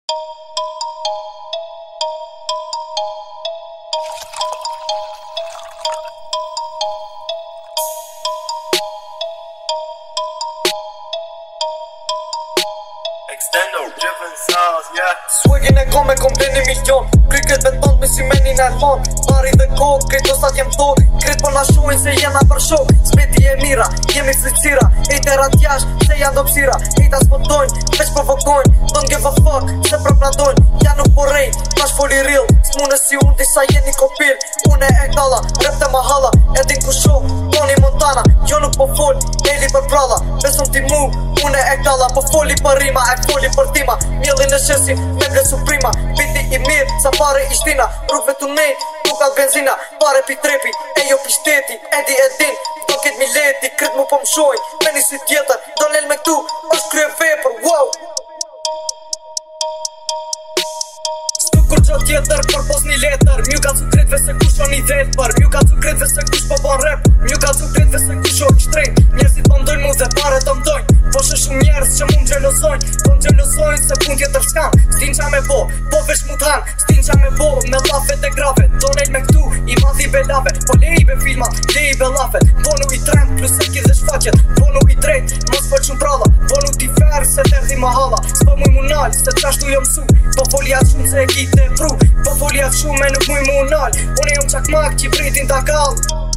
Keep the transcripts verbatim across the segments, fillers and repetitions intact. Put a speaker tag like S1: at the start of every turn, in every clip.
S1: Extendo, different sounds, yeah.
S2: Swagin e kom e kom blen një milion. Kry këtë beton me si menin e lon. Bari dhe kokë, krejt ostat jem tok. Krejt po na shuin se jena për shok. Smeti e mira, jemi flicira. Hejterat jash, se janë do psira. Hejta s'potojnë, veç provokojnë. Don't give a fuck, se propradojnë. Ja nuk po rejnë, tash foli real. S'mune si unë, disa jeni kopil. Une e kalla, rep të mahala. Edin ku show, Tony Montana. Jo nuk po fol, Eli për pralla. Beson ti mu, une e kalla. Po foli për rima, e foli për tima. Mjellin e shesim, me ble suprima. Biti i mirë, sa pare i shtina. Rrugve të nej, tukat benzina. Pare pi trepi, e jo pi shteti. Edi e din, do ket mi leti. Kret mu po mshojnë, me një sy tjetër. Do lel me këtu, është krye vepër, wow. Kur gjo tjetër, për pos një letër. Mju ka cu kretve se kush o një vetëpër. Mju ka cu kretve se kush po bon rap. Mju ka cu kretve se kush o një shtrejt. Njerëzit po mdojnë mu dhe pare të mdojnë. Po shë shumë njerëz që mu më gjelozojnë. Po më gjelozojnë se pun tjetër s'kam. Stin qa me bo, po vesh mu t'han. Stin qa me bo, me lafet e grave. Do nejt me këtu, i madhi be lave. Po le i be filmat, le i be lafet. Bonu i trend, plus e kith dhe shfaqet. Bonu i drejt, mos fol shumë pralla. Bonu t'i fer, se t'erdi mahala. S'po muj mu nal, se t'ashtu jo msu. Po folja shumë se e kite pru. Po folja shumë e nuk muj mu nal. Une jom qak mak që i pritin t'a kall.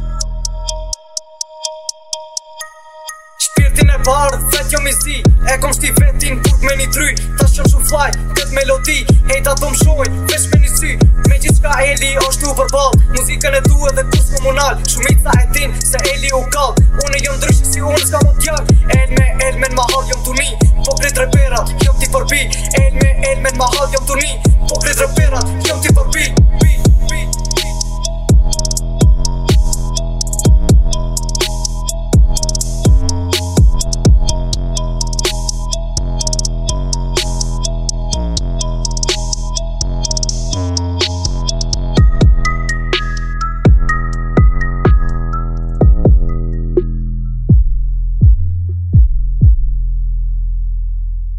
S2: Shpirtin e bardh, vet jo mizi. E kom shti vetin, burg me një dry. Ta shqom shumë fly, këtë melodi. Hejta të më shojnë, vesh me një sy. Me gjithë shka Eli është u përball. Muzikën e du edhe kurs komunal. Shumica e din se Eli u kall. Une jom ndryshë si unë s'ka më t'jall. Elme, elmen ma hall jom t'uni. Po kret reperat, jom t'i përbi. Elme, elmen ma hall jom t'uni. Po kret reperat, jom t'i